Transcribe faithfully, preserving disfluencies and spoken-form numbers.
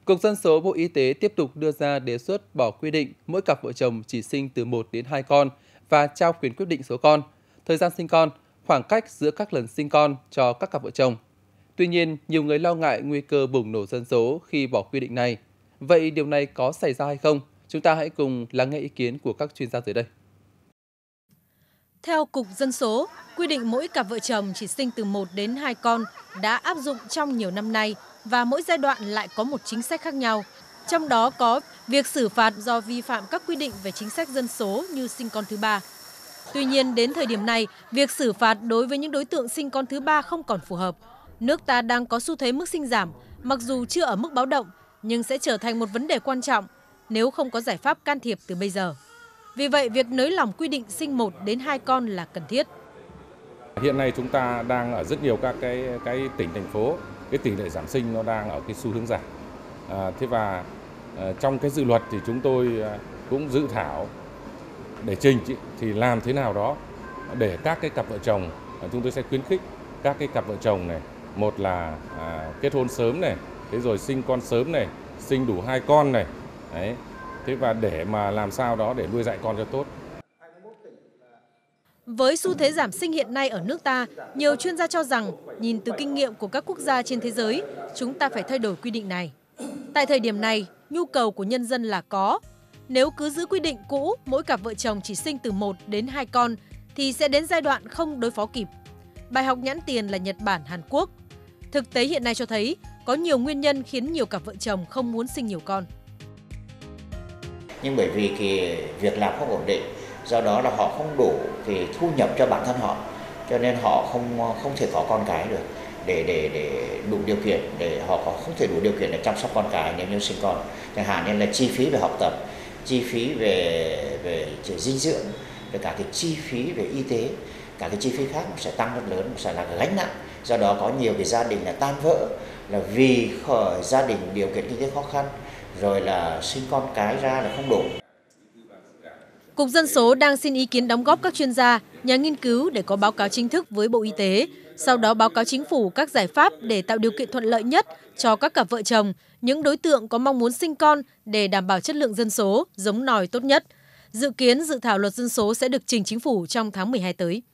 Cục Dân số Bộ Y tế tiếp tục đưa ra đề xuất bỏ quy định mỗi cặp vợ chồng chỉ sinh từ một đến hai con và trao quyền quyết định số con, thời gian sinh con, khoảng cách giữa các lần sinh con cho các cặp vợ chồng. Tuy nhiên, nhiều người lo ngại nguy cơ bùng nổ dân số khi bỏ quy định này. Vậy điều này có xảy ra hay không? Chúng ta hãy cùng lắng nghe ý kiến của các chuyên gia dưới đây. Theo Cục Dân số, quy định mỗi cặp vợ chồng chỉ sinh từ một đến hai con đã áp dụng trong nhiều năm nay và mỗi giai đoạn lại có một chính sách khác nhau. Trong đó có việc xử phạt do vi phạm các quy định về chính sách dân số như sinh con thứ ba. Tuy nhiên, đến thời điểm này, việc xử phạt đối với những đối tượng sinh con thứ ba không còn phù hợp. Nước ta đang có xu thế mức sinh giảm, mặc dù chưa ở mức báo động, nhưng sẽ trở thành một vấn đề quan trọng nếu không có giải pháp can thiệp từ bây giờ. Vì vậy, việc nới lỏng quy định sinh một đến hai con là cần thiết. Hiện nay chúng ta đang ở rất nhiều các cái cái tỉnh thành phố, cái tỷ lệ giảm sinh nó đang ở cái xu hướng giảm. À, thế và à, trong cái dự luật thì chúng tôi cũng dự thảo để trình thì làm thế nào đó để các cái cặp vợ chồng, chúng tôi sẽ khuyến khích các cái cặp vợ chồng này, một là à, kết hôn sớm này, thế rồi sinh con sớm này, sinh đủ hai con này, đấy. Thế và để mà làm sao đó để nuôi dạy con cho tốt. Với xu thế giảm sinh hiện nay ở nước ta, nhiều chuyên gia cho rằng nhìn từ kinh nghiệm của các quốc gia trên thế giới, chúng ta phải thay đổi quy định này. Tại thời điểm này, nhu cầu của nhân dân là có. Nếu cứ giữ quy định cũ, mỗi cặp vợ chồng chỉ sinh từ một đến hai con, thì sẽ đến giai đoạn không đối phó kịp. Bài học nhãn tiền là Nhật Bản, Hàn Quốc. Thực tế hiện nay cho thấy có nhiều nguyên nhân khiến nhiều cặp vợ chồng không muốn sinh nhiều con. Nhưng bởi vì cái việc làm không ổn định, do đó là họ không đủ cái thu nhập cho bản thân họ, cho nên họ không không thể có con cái được để để để đủ điều kiện, để họ có không thể đủ điều kiện để chăm sóc con cái nếu như sinh con. Chẳng hạn như là chi phí về học tập, chi phí về về dinh dưỡng, về cả cái chi phí về y tế, cả cái chi phí khác nó sẽ tăng rất lớn, sẽ là gánh nặng. Do đó có nhiều cái gia đình là tan vỡ là vì khởi gia đình điều kiện kinh tế khó khăn, rồi là sinh con cái ra là không đủ. Cục Dân số đang xin ý kiến đóng góp các chuyên gia, nhà nghiên cứu để có báo cáo chính thức với Bộ Y tế, sau đó báo cáo chính phủ các giải pháp để tạo điều kiện thuận lợi nhất cho các cặp vợ chồng, những đối tượng có mong muốn sinh con để đảm bảo chất lượng dân số, giống nòi tốt nhất. Dự kiến dự thảo luật dân số sẽ được trình chính phủ trong tháng mười hai tới.